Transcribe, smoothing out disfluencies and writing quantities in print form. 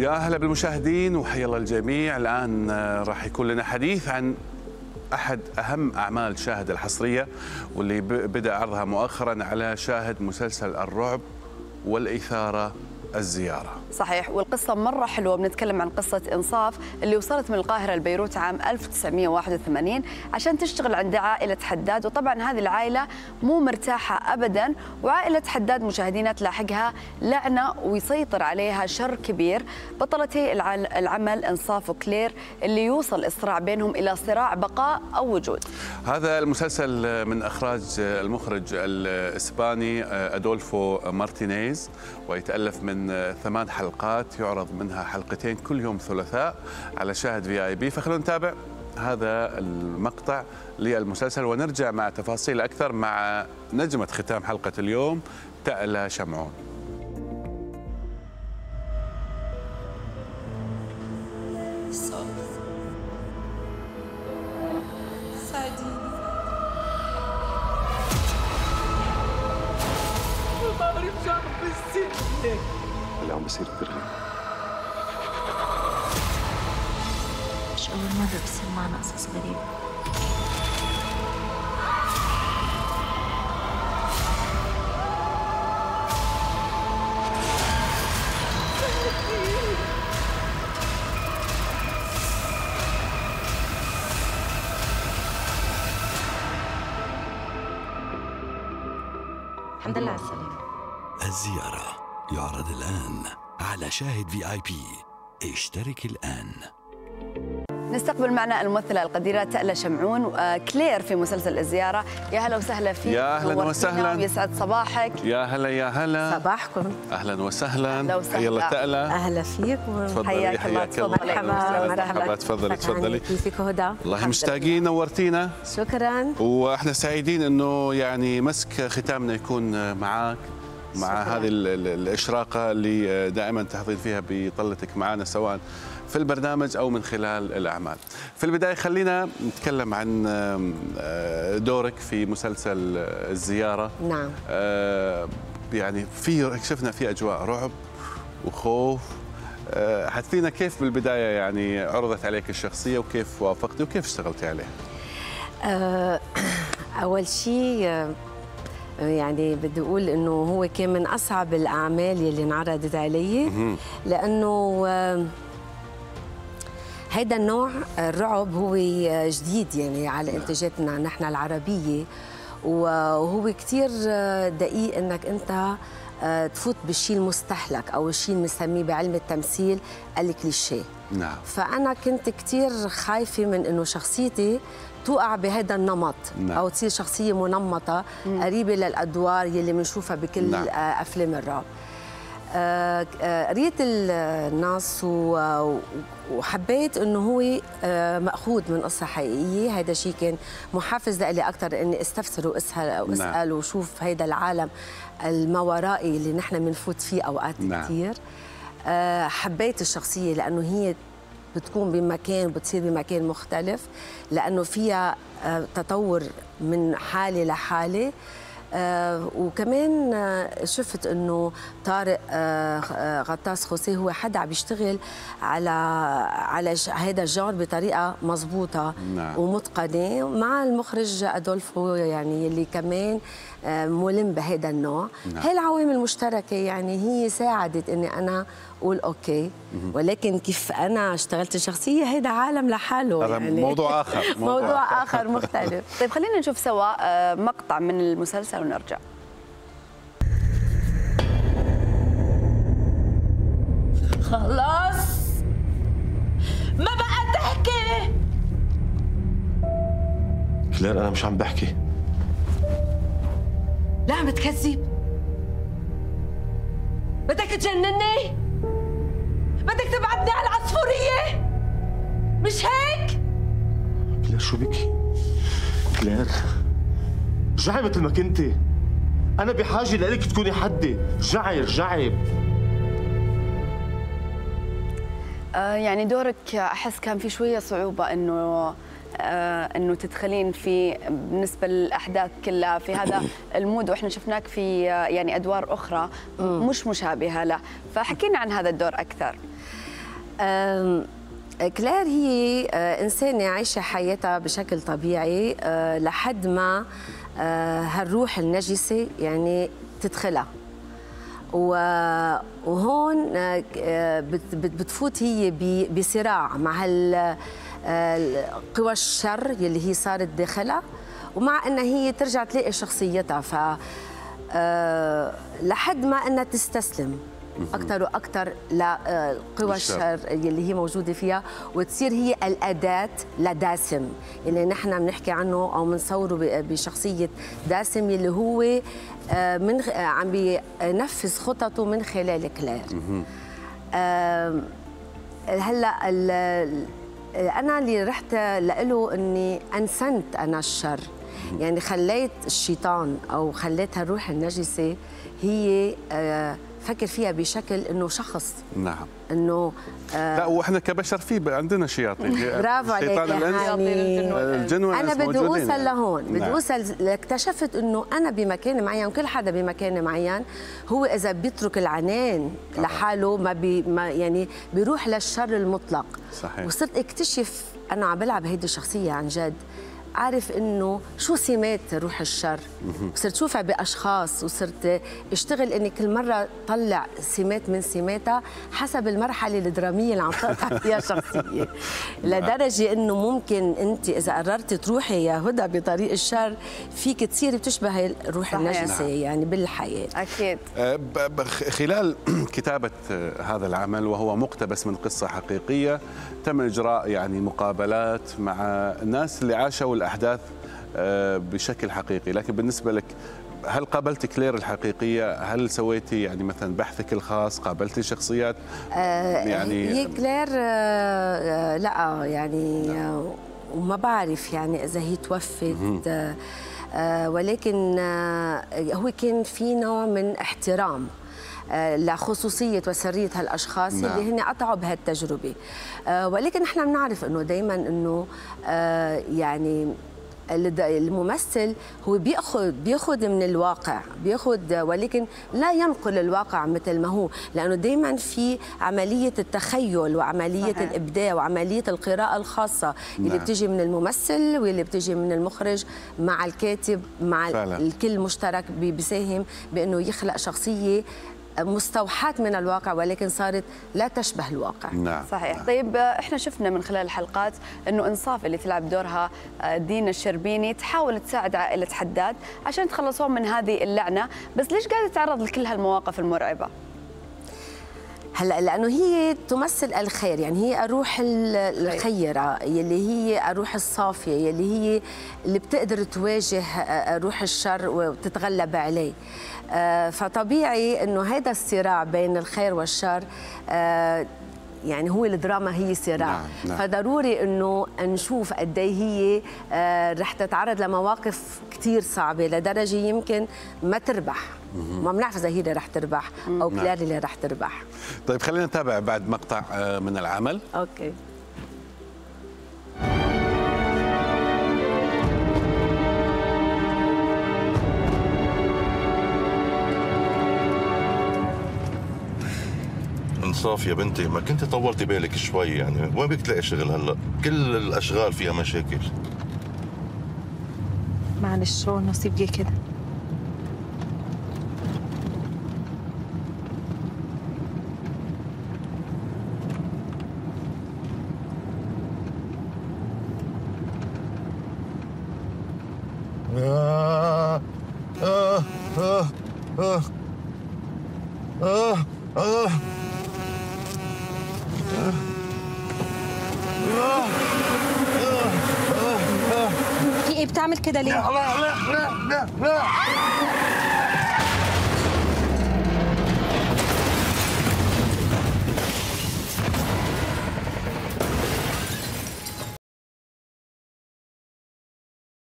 يا هلا بالمشاهدين وحيا الله الجميع. الآن راح يكون لنا حديث عن أحد أهم أعمال شاهد الحصرية واللي بدأ عرضها مؤخرا على شاهد، مسلسل الرعب والإثارة الزيارة. صحيح، والقصة مرة حلوة. بنتكلم عن قصة إنصاف اللي وصلت من القاهرة لبيروت عام 1981 عشان تشتغل عند عائلة حداد، وطبعا هذه العائلة مو مرتاحة أبدا، وعائلة حداد مشاهدينا تلاحقها لعنة ويسيطر عليها شر كبير. بطلتي العمل إنصاف وكلير اللي يوصل الصراع بينهم إلى صراع بقاء أو وجود. هذا المسلسل من إخراج المخرج الإسباني أدولفو مارتينيز، ويتألف من 8 حلقات، يعرض منها حلقتين كل يوم ثلاثاء على شاهد VIP. فخلونا نتابع هذا المقطع للمسلسل ونرجع مع تفاصيل أكثر مع نجمة ختام حلقة اليوم تألا شمعون. اللي عم بصير كثير غريب. مش أول مرة بصير معنا قصص غريبة. الحمد لله على السلامة. الزيارة يعرض الآن على شاهد VIP. اشترك الآن. نستقبل معنا الممثلة القديرة تألا شمعون كلير في مسلسل الزيارة. يا هلا وسهلا فيك. يا أهلا وسهلا ويسعد صباحك. يا هلا يا هلا. صباحكم. أهلا وسهلا. أهلا وسهلا. يلا تألا. أهلا فيكم. تفضلي. حياك الله. تفضلي. مرحبا. تفضلي. كيفك هدى؟ والله مشتاقين، نورتينا. شكرا. واحنا سعيدين انه يعني مسك ختامنا يكون معك، مع هذه الإشراقة اللي دائما تحظين فيها بطلتك معنا سواء في البرنامج أو من خلال الأعمال. في البداية خلينا نتكلم عن دورك في مسلسل الزيارة. نعم. يعني شفنا في أجواء رعب وخوف. حدثينا كيف بالبداية يعني عرضت عليك الشخصية وكيف وافقتي وكيف اشتغلتي عليها؟ أول شيء يعني بدي أقول إنه هو كان من أصعب الأعمال اللي انعرضت علي، لأنه هيدا النوع الرعب هو جديد يعني على إنتاجاتنا نحن العربية، وهو كتير دقيق إنك أنت تفوت بالشيء المستهلك أو الشيء المسميه بعلم التمثيل الكليشيه. نعم. فأنا كنت كتير خايفة من إنه شخصيتي توقع بهذا النمط. نعم. أو تصير شخصية منمطة قريبة للأدوار يلي بنشوفها بكل نعم. أفلام الرعب. قريت النص وحبيت انه هو ماخوذ من قصه حقيقيه. هذا الشيء كان محفز لي اكثر اني استفسر واسال نعم. وشوف هذا العالم الماورائي اللي نحن بنفوت فيه اوقات نعم. كثير. حبيت الشخصيه لانه هي بتكون بمكان بتصير بمكان مختلف، لانه فيها تطور من حاله لحاله. وكمان شفت انه طارق غطاس خوسيه هو حدا عم بيشتغل على هذا الجانر بطريقه مضبوطه نعم. ومتقنه، مع المخرج ادولفو يعني اللي كمان ملم بهذا النوع. نعم. هاي العوامل المشتركه يعني هي ساعدت اني انا اقول اوكي، ولكن كيف انا اشتغلت الشخصيه هيدا عالم لحاله يعني موضوع اخر. موضوع اخر مختلف. طيب خلينا نشوف سوا مقطع من المسلسل ونرجع. خلاص ما بقى تحكي. كلير انا مش عم بحكي. لا عم بتكذب. بدك تجنني؟ بدك تبعتني على العصفورية؟ مش هيك؟ كلير شو بكي؟ كلير رجعي مثل ما كنتي. أنا بحاجة لإلك تكوني حدي. رجعي. يعني دورك أحس كان في شوية صعوبة انه تدخلين في بالنسبه للاحداث كلها في هذا المود، واحنا شفناك في يعني ادوار اخرى مش مشابهه له، فحكينا عن هذا الدور اكثر. كلير هي إنسانة عايشة حياتها بشكل طبيعي لحد ما هالروح النجسة يعني تدخلها، وهون بتفوت هي بصراع مع قوى الشر يلي هي صارت داخلها، ومع انها هي ترجع تلاقي شخصيتها، ف لحد ما انها تستسلم اكثر واكثر لقوى الشر اللي هي موجوده فيها، وتصير هي الاداه لداسم اللي نحن بنحكي عنه او بنصوره بشخصيه داسم اللي هو عم بينفذ خططه من خلال كلير. هلا انا اللي رحت له اني انسنت انا الشر، يعني خليت الشيطان او خليت هالروح النجسه هي فكر فيها بشكل انه شخص. نعم. انه لا، واحنا كبشر في عندنا شياطين. برافو عليك يا الجن والانس. انا بدي اوصل يعني. لهون، بدي اوصل اكتشفت انه انا بمكان معين وكل حدا بمكان معين، هو اذا بيترك العنان لحاله ما يعني بيروح للشر المطلق. صحيح. وصرت اكتشف انا عم بلعب هيدي الشخصيه عن جد، عارف انه شو سمات روح الشر، وصرت شوفها باشخاص، وصرت اشتغل اني كل مره طلع سمات من سماتها حسب المرحله الدراميه اللي عم تقطع فيها شخصيه، لدرجه انه ممكن انت اذا قررتي تروحي يا هدى بطريق الشر فيك تصيري بتشبهي الروح النجسه يعني بالحياه. اكيد. خلال كتابه هذا العمل وهو مقتبس من قصه حقيقيه، تم اجراء يعني مقابلات مع الناس اللي عاشوا الأحداث بشكل حقيقي، لكن بالنسبة لك هل قابلتي كلير الحقيقية؟ هل سويتي يعني مثلا بحثك الخاص؟ قابلتي شخصيات يعني هي كلير لا يعني وما بعرف يعني إذا هي توفت، ولكن هو كان في نوع من احترام لخصوصية وسرية هالأشخاص اللي هن قطعوا بهالتجربة، ولكن نحن بنعرف أنه دايما أنه يعني الممثل هو بياخذ من الواقع، ولكن لا ينقل الواقع مثل ما هو، لأنه دايما في عملية التخيل وعملية الإبداع وعملية القراءة الخاصة اللي بتيجي من الممثل واللي بتيجي من المخرج مع الكاتب مع الكل مشترك بيساهم بأنه يخلق شخصية مستوحاة من الواقع ولكن صارت لا تشبه الواقع. نعم. صحيح. طيب احنا شفنا من خلال الحلقات انه انصاف اللي تلعب دورها دينا الشربيني تحاول تساعد عائلة حداد عشان يتخلصون من هذه اللعنة، بس ليش قاعدة تتعرض لكل هالمواقف المرعبة؟ هلا لانه هي تمثل الخير، يعني هي الروح الخيره يلي هي الروح الصافيه يلي هي اللي بتقدر تواجه روح الشر وتتغلب عليه. فطبيعي انه هذا الصراع بين الخير والشر يعني هو الدراما هي صراع. نعم. فضروري انه نشوف قد ايه هي رح تتعرض لمواقف كثير صعبه لدرجه يمكن ما تربح. ما بنعرف اذا هي اللي رح تربح او كلير اللي رح تربح. طيب خلينا نتابع بعد مقطع من العمل. اوكي. انصاف يا بنتي، ما كنت طولتي بالك شوي، يعني وين بدك تلاقي شغل هلا؟ كل الاشغال فيها مشاكل. معلش هو النصيب جه كده. في ايه بتعمل كده ليه؟ لا لا لا لا لا